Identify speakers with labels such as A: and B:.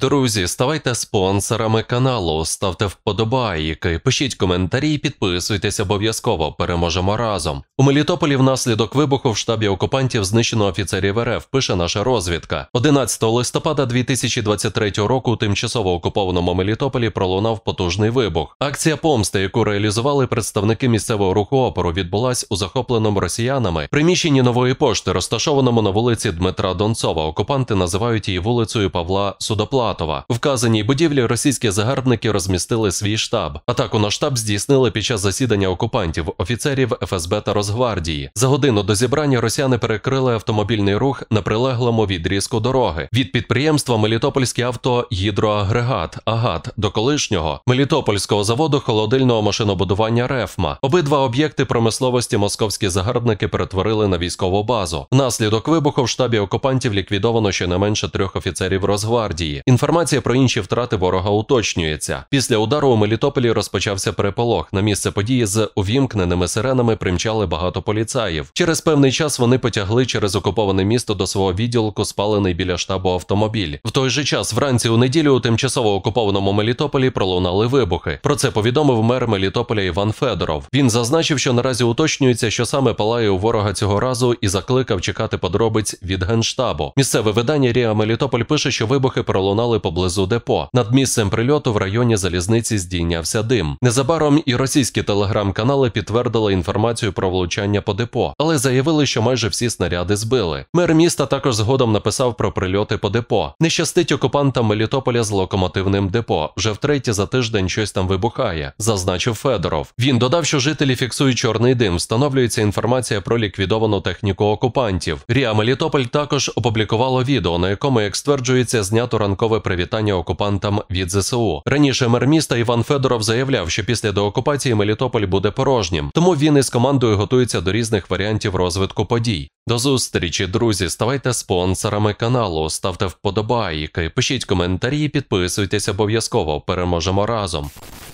A: Друзі, ставайте спонсорами каналу, ставте вподобайки, пишіть коментарі і підписуйтесь обов'язково, переможемо разом. У Мелітополі внаслідок вибуху в штабі окупантів знищено офіцерів РФ, пише наша розвідка. 11 листопада 2023 року у тимчасово окупованому Мелітополі пролунав потужний вибух. Акція помсти, яку реалізували представники місцевого руху опору, відбулась у захопленому росіянами приміщенні Нової пошти, розташованому на вулиці Дмитра Донцова. Окупанти називають її вулицею Павла Судоплатова. В вказаній будівлі російські загарбники розмістили свій штаб. Атаку на штаб здійснили під час засідання окупантів, офіцерів ФСБ та Росгвардії. За годину до зібрання росіяни перекрили автомобільний рух на прилеглому відрізку дороги. Від підприємства Мелітопольський автогідроагрегат АГАТ до колишнього Мелітопольського заводу холодильного машинобудування РЕФМА. Обидва об'єкти промисловості московські загарбники перетворили на військову базу. Внаслідок вибуху в штабі окупантів ліквідовано щонайменше 3 офіцерів Росгвардії. Інформація про інші втрати ворога уточнюється. Після удару у Мелітополі розпочався переполох. На місце події з увімкненими сиренами примчали багато поліцаїв. Через певний час вони потягли через окуповане місто до свого відділку спалений біля штабу автомобіль. В той же час вранці у неділю у тимчасово окупованому Мелітополі пролунали вибухи. Про це повідомив мер Мелітополя Іван Федоров. Він зазначив, що наразі уточнюється, що саме палає у ворога цього разу, і закликав чекати подробиць від Генштабу. Місцеве видання РІА Мелітополь пише, що вибухи пролунали поблизу депо. Над місцем прильоту в районі залізниці здійнявся дим. Незабаром і російські телеграм-канали підтвердили інформацію про влучання по депо, але заявили, що майже всі снаряди збили. Мер міста також згодом написав про прильоти по депо. Не щастить окупантам Мелітополя з локомотивним депо. Вже втретє за тиждень щось там вибухає, зазначив Федоров. Він додав, що жителі фіксують чорний дим. Встановлюється інформація про ліквідовану техніку окупантів. РІА Мелітополь також опублікувало відео, на якому, як стверджується, знято ранкове привітання окупантам від ЗСУ. Раніше мер міста Іван Федоров заявляв, що після деокупації Мелітополь буде порожнім, тому він із командою готується до різних варіантів розвитку подій. До зустрічі, друзі, ставайте спонсорами каналу, ставте вподобайки, пишіть коментарі і підписуйтесь обов'язково, переможемо разом.